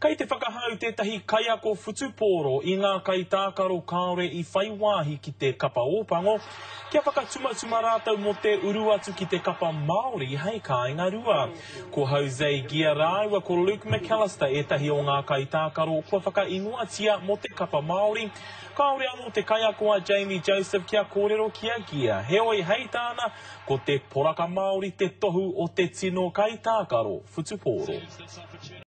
Kei te whakahau tētahi kaiako whutupōro I ngā kai tākaro kāore I whaiwāhi ki te kapa ōpango, kia whakatumatuma rātau mo te uru atu ki te kapa Maori hei kāinga rua. Ko Jose Giaraiwa ko Luke McAllister etahi o ngā kai tākaro kua whakaingoatia mo te kapa Maori. Kāore anō te kaiako a Jamie Joseph kia kōrero kia gia. Heoi hei tāna ko te poraka Maori te tohu o te tino kai tākaro whutupōro.